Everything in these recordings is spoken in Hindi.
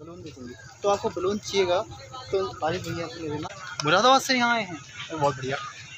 बलून दे दूँगी। तो आपको बलून चाहिएगा तो आरिफ भैया से ले लेना। मुरादाबाद से यहाँ आए हैं, बहुत बढ़िया।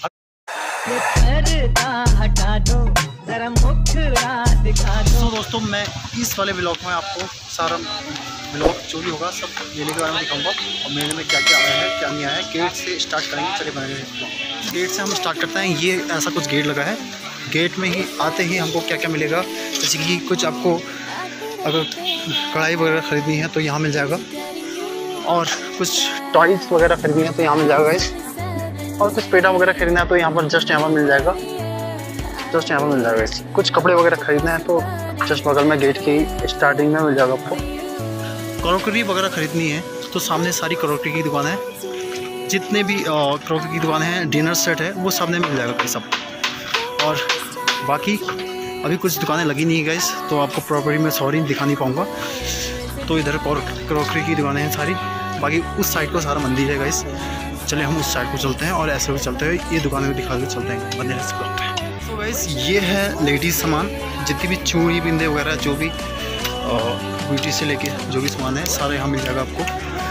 हटा दो जरा मुखड़ा दिखा दो। तो दोस्तों मैं इस वाले ब्लॉग में आपको सारा ब्लॉग जो भी होगा सब मेले के बारे में दिखाऊंगा और मेले में क्या क्या आया है क्या नहीं आया है। गेट से स्टार्ट करेंगे, चले बनाएंगे। गेट से हम स्टार्ट करते हैं। ये ऐसा कुछ गेट लगा है, गेट में ही आते ही हमको क्या क्या मिलेगा, जैसे कि कुछ आपको अगर कढ़ाई वगैरह ख़रीदनी है तो यहाँ मिल जाएगा, और कुछ टॉयज़ वगैरह खरीदनी है तो यहाँ मिल जाएगा, और कुछ पेड़ा वगैरह खरीदना है तो यहाँ पर जस्ट यहाँ पर मिल जाएगा, जस्ट यहाँ पर मिल जाएगा। कुछ कपड़े वगैरह खरीदना है तो जस्ट बगल में गेट की स्टार्टिंग में मिल जाएगा आपको। क्रॉकरी वगैरह खरीदनी है तो सामने सारी क्रॉकरी की दुकान है, जितने भी क्रॉकरी की दुकान है, डिनर सेट है, वो सामने मिल जाएगा ये सब। और बाकी अभी कुछ दुकानें लगी नहीं है गाइस, तो आपको प्रॉपर्टी में सॉरी दिखा नहीं पाऊँगा। तो इधर क्रॉकरी की दुकानें हैं सारी, बाकी उस साइड को सारा मंदिर है गाइस। चले हम उस साइड को चलते हैं और ऐसे भी चलते हुए ये दुकानें भी दिखा के चलते हैं, बंदे से करते हैं। तो गाइस ये है लेडीज़ सामान, जितनी भी चूड़ी बिंदे वगैरह जो भी ब्यूटी से लेके जो भी सामान है सारा यहाँ मिल जाएगा आपको।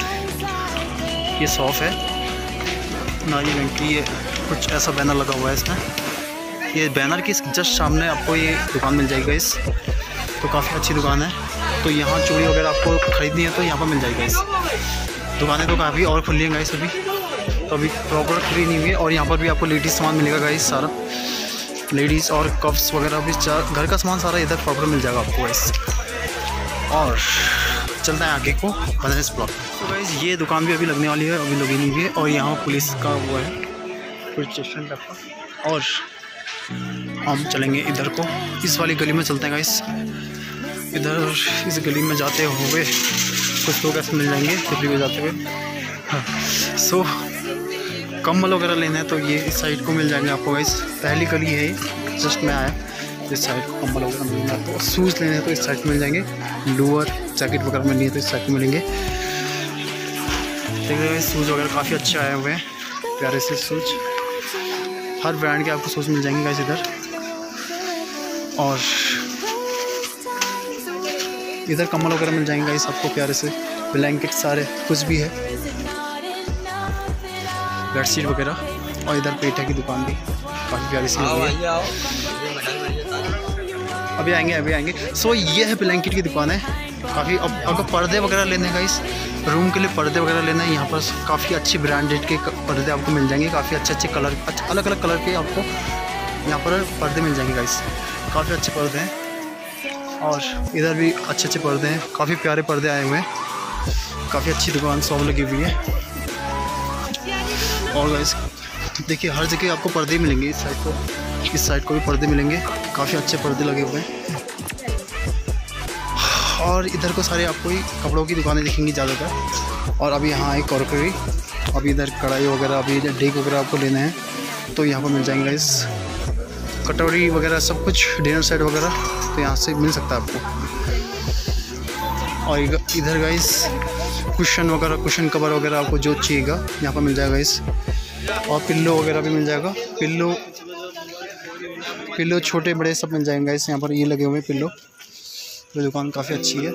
ये शॉप है नारी बैंक की, ये कुछ ऐसा बैनर लगा हुआ है इसमें। ये बैनर के जस्ट सामने आपको ये दुकान मिल जाएगी इस, तो काफ़ी अच्छी दुकान है। तो यहाँ चूड़ी वगैरह आपको ख़रीदनी है तो यहाँ पर मिल जाएगा इस। दुकानें तो काफ़ी और खुली हैं गाइस अभी, तो अभी प्रॉपर खुली नहीं हुई है। और यहाँ पर भी आपको लेडीज़ सामान मिलेगा गाइस, सारा लेडीज़ और कप्स वगैरह भी, घर का सामान सारा इधर प्रॉपर मिल जाएगा आपको गाइस। और चलते हैं आगे को बनारस ब्लॉक। तो गाइस ये दुकान भी अभी लगने वाली है, अभी लगी नहीं हुई है। और यहाँ पुलिस का वो है, पुलिस स्टेशन टाइप का। और हम चलेंगे इधर को, इस वाली गली में चलते हैं गाइस। इधर इस गली में जाते हुए कुछ लोग ऐसे मिल जाएंगे दिल्ली में जाते हुए। हाँ, सो कम्बल वगैरह लेना है तो ये इस साइड को मिल जाएंगे आपको गाइस। पहली गली है, जस्ट मैं आया इस साइड को कम्बल वगैरह मिलेंगे। तो शूज़ लेने हैं तो इस साइड मिल जाएंगे, लोअर जैकेट वगैरह मिलनी है तो इस साइड में मिलेंगे। देख रहे हैं शूज़ वगैरह काफ़ी अच्छे आए हुए हैं, प्यारे से शूज़, हर ब्रांड के आपको शूज़ मिल जाएंगे गाइस इधर। और इधर कम्बल वगैरह मिल जाएंगे गाइस आपको, प्यारे से ब्लैंकेट सारे कुछ भी है, बेडशीट वगैरह। और इधर पेठा की दुकान भी काफ़ी प्यारी सी है, अभी आएंगे। सो ये है ब्लैंकेट की दुकान है काफ़ी। अब अगर पर्दे वगैरह लेने हैं गाइस, रूम के लिए पर्दे वगैरह लेना है, यहाँ पर काफ़ी अच्छे ब्रांडेड के पर्दे आपको मिल जाएंगे, काफ़ी अच्छे कलर, अलग अलग कलर के आपको यहाँ पर पर्दे मिल जाएंगे गाइस, काफ़ी अच्छे पर्दे हैं। और इधर भी अच्छे पर्दे हैं, काफ़ी प्यारे पर्दे आए हुए हैं, काफ़ी अच्छी दुकान शॉप लगी हुई है। और गाइस देखिए हर जगह आपको पर्दे मिलेंगे, इस साइड को भी पर्दे मिलेंगे, काफ़ी अच्छे पर्दे लगे हुए हैं। और इधर को सारे आपको ही कपड़ों की दुकानें दिखेंगी ज़्यादातर। और अभी यहाँ एक क्रॉकरी, अभी इधर कढ़ाई वगैरह, अभी इधर डेक वगैरह आपको लेना है तो यहाँ पर मिल जाएंगे गाइस। कटोरी वगैरह सब कुछ, डिनर सेट वगैरह तो यहाँ से मिल सकता है आपको। और इधर गाइस कुशन वगैरह, कुशन कवर वगैरह आपको जो चाहिएगा यहाँ पर मिल जाएगा गाइस। और पिल्लो वगैरह भी मिल जाएगा, पिल्लो छोटे बड़े सब मिल जाएंगे गाइस। यहाँ पर ये लगे हुए हैं पिल्लो, ये दुकान काफ़ी अच्छी है।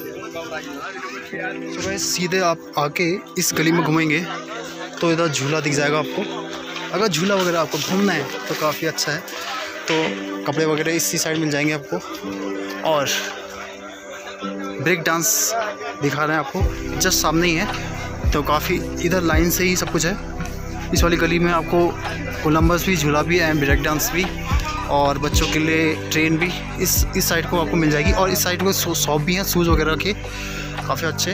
तो गाइस सीधे आप आके इस गली में घूमेंगे तो इधर झूला दिख जाएगा आपको। अगर झूला वगैरह आपको घूमना है तो काफ़ी अच्छा है। तो कपड़े वगैरह इसी साइड मिल जाएंगे आपको। और ब्रेक डांस दिखा रहे हैं आपको, जस्ट सामने ही है, तो काफ़ी इधर लाइन से ही सब कुछ है। इस वाली गली में आपको कोलंबस भी, झूला भी एंड ब्रेक डांस भी, और बच्चों के लिए ट्रेन भी इस साइड को आपको मिल जाएगी। और इस साइड को शॉप भी हैं शूज़ वगैरह के, काफ़ी अच्छे।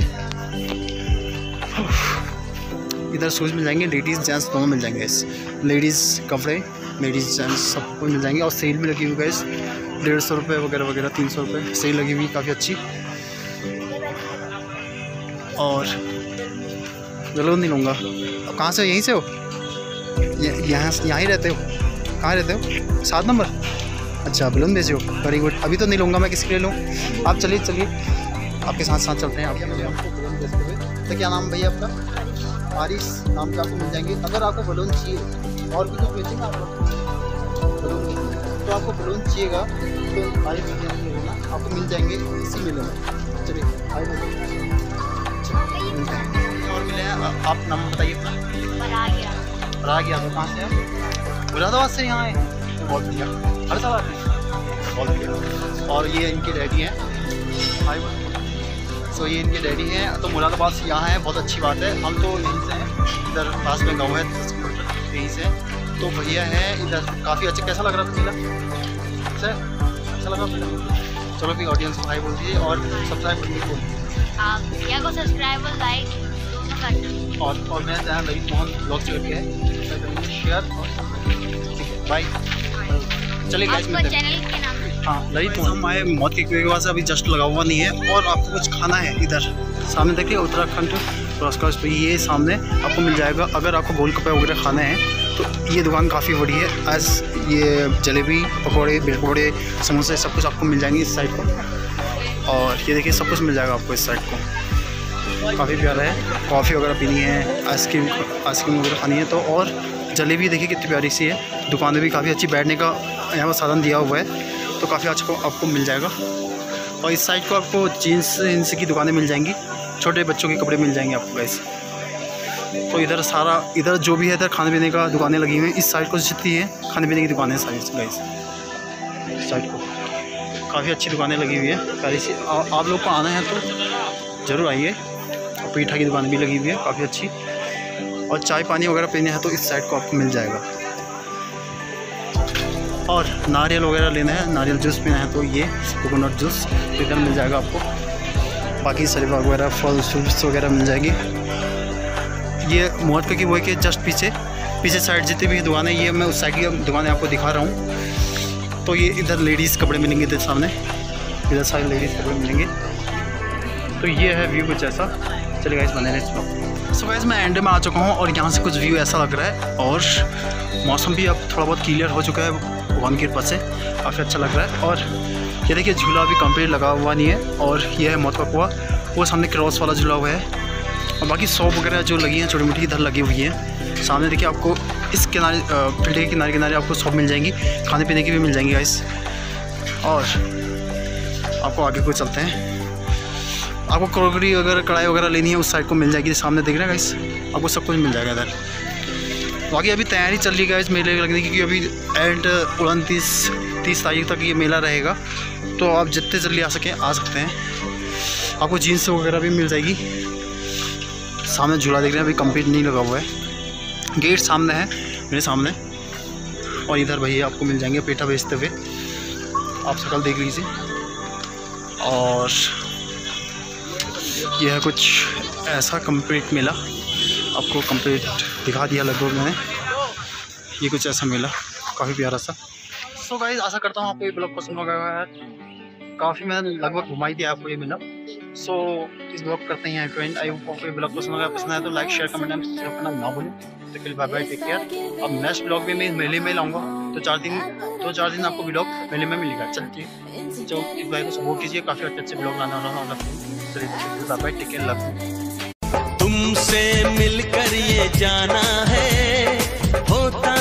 इधर शूज़ मिल जाएंगे, लेडीज़ जेंट्स दोनों मिल जाएंगे। इस लेडीज़ कपड़े, लेडीज़ जेंट्स सबको मिल जाएंगे। और सेल भी लगी हुई है इस 150 रुपये वगैरह 300 रुपये सेल लगी हुई, काफ़ी अच्छी। और जरूर नहीं लूँगा। अब कहाँ से, यहीं से हो? यहाँ ही रहते हो? कहाँ रहते हो? 7 नंबर। अच्छा बलून बेचे हो, वेरी गुड। अभी तो नहीं लूँगा मैं, किसके लिए लूँ? आप चलिए आपके साथ चलते हैं। आप आपको बलून बेचते हुए, तो क्या नाम भैया आपका? आरिस नाम का आपको मिल जाएंगे। अगर आपको बलून चाहिए और भी कुछ बेचेंगे आप बलून, तो आपको बलून चाहिएगा तो आरिस भैया आपको मिल जाएंगे इसी मेले में। चलिए आप नाम बताइए अपना। पराग यादव। कहाँ से हैं? मुरादाबाद से यहाँ आए? बहुत बढ़िया। हर साल आते हैं? बहुत बढ़िया। और ये इनके डैडी हैं। सो ये इनके डैडी हैं। तो मुरादाबाद से यहाँ हैं, बहुत अच्छी बात है। हम तो यहीं से हैं, इधर पास में गाँव है 10 किलोमीटर, यहीं से। तो भैया हैं इधर, काफ़ी अच्छा। कैसा लग रहा था मेला? अच्छा लगा मेला? चलो फिर ऑडियंस को हाय बोल दीजिए और सब्सक्राइब करके बोल दीजिए। को सब्सक्राइब और लाइक दोनों करना। और मेरा चैनल ललित मोहन ब्लॉग करके है, शेयर। ठीक है, बाय। चलिए गाइस, चैनल के नाम। हाँ, ललित मोहन। हम आए मौत के कुएं के पास, अभी जस्ट लगा हुआ नहीं है और आपको कुछ खाना है। इधर सामने देखिए उत्तराखंड पुरस्कार पे ये सामने आपको मिल जाएगा। अगर आपको गोलगप्पे वगैरह खाना है तो ये दुकान काफ़ी बड़ी है। एज ये जलेबी, पकौड़े, ब्रेड पकौड़े, समोसे सब कुछ आपको मिल जाएंगे इस साइड को। और ये देखिए सब कुछ मिल जाएगा आपको इस साइड को। काफ़ी प्यारा है। कॉफ़ी वगैरह पीनी है, आइसक्रीम वगैरह खानी है तो। और जलेबी देखिए कितनी प्यारी सी है। दुकानें भी काफ़ी अच्छी, बैठने का यहाँ पर साधन दिया हुआ है तो काफ़ी अच्छा आपको मिल जाएगा। और इस साइड को आपको जीन्स की दुकानें मिल जाएंगी, छोटे बच्चों के कपड़े मिल जाएंगे आपको गाइस। तो इधर सारा, इधर जो भी है इधर खाने पीने का दुकानें लगी हुई हैं। इस साइड को जितनी है खाने पीने की दुकानें सारी गाइस, इस साइड को काफ़ी अच्छी दुकानें लगी हुई है प्यारी सी। आप लोग को आना है तो ज़रूर आइए। पीठा की दुकान भी लगी हुई है काफ़ी अच्छी। और चाय पानी वगैरह पीने हैं तो इस साइड को आपको मिल जाएगा। और नारियल वगैरह लेना है, नारियल जूस पीना है तो ये कोकोनट जूस इधर मिल जाएगा आपको। बाकी शरीफा वगैरह, फल फ्रूट्स वगैरह मिल जाएगी। ये मोहत की वही के जस्ट पीछे साइड जितनी भी दुकानें, ये मैं उस साइड की दुकानें आपको दिखा रहा हूँ। तो ये इधर लेडीज़ कपड़े मिलेंगे, इधर सामने इधर सारे लेडीज़ कपड़े मिलेंगे। तो ये है व्यू कुछ ऐसा। चलिए गाइस, बने रहे। सो गाइस, मैं एंड में आ चुका हूँ और यहाँ से कुछ व्यू ऐसा लग रहा है। और मौसम भी अब थोड़ा बहुत क्लियर हो चुका है भगवान की कृपा से, काफ़ी अच्छा लग रहा है। और ये देखिए झूला अभी कंप्लीट लगा हुआ नहीं है। और ये है मौत का कुआं, वो सामने क्रॉस वाला झूला हुआ है। और बाकी शॉप वगैरह जो लगी हैं छोटी मोटी इधर लगी हुई हैं। सामने देखिए आपको इस किनारे, फील्ड के किनारे आपको शॉप मिल जाएंगी, खाने पीने की भी मिल जाएंगी गाइस। और आपको आगे को चलते हैं। आपको क्रॉकरी वगैरह, कढ़ाई वगैरह लेनी है उस साइड को मिल जाएगी। सामने देख रहे हैं गाइस, आपको सब कुछ मिल जाएगा इधर। बाकी अभी तैयारी चल रही है गाइस मेले लगने की, क्योंकि अभी एंड 29-30 तारीख तक ये मेला रहेगा। तो आप जितने जल्दी आ सकें आ सकते हैं। आपको जीन्स वगैरह भी मिल जाएगी। सामने झूला देख रहे हैं, अभी कंप्लीट नहीं लगा हुआ है। गेट सामने है मेरे सामने। और इधर भैया आपको मिल जाएंगे पेठा बेचते हुए, आप शक्ल देख लीजिए। और यह है कुछ ऐसा कंप्लीट मेला, आपको कंप्लीट दिखा दिया लगभग मैंने। ये कुछ ऐसा मेला, काफ़ी प्यारा सा। सो गाइस, आशा करता हूँ आपको ये ब्लॉग पसंद होगा। काफ़ी मैंने लगभग घुमाई दिया आपको ये मेला। सो इस ब्लॉग करते हैं फ्रेंड। आई होप आपको ये ब्लॉग पसंद होगा। पसंद आया तो like, share, comment and subscribe करना ना भूलें। तो फिर बाय बाय, टेक केयर। अब नेक्स्ट ब्लॉग में मैं मेले में लाऊंगा, तो 4 दिन आपको ब्लॉग मेले में मिलेगा। चलिए, जो इस भाई को सपोर्ट कीजिए, काफ़ी अच्छे ब्लॉग लाना वाला। चलिए bye bye, take care, love you. तुमसे मिलकर ये जाना है होता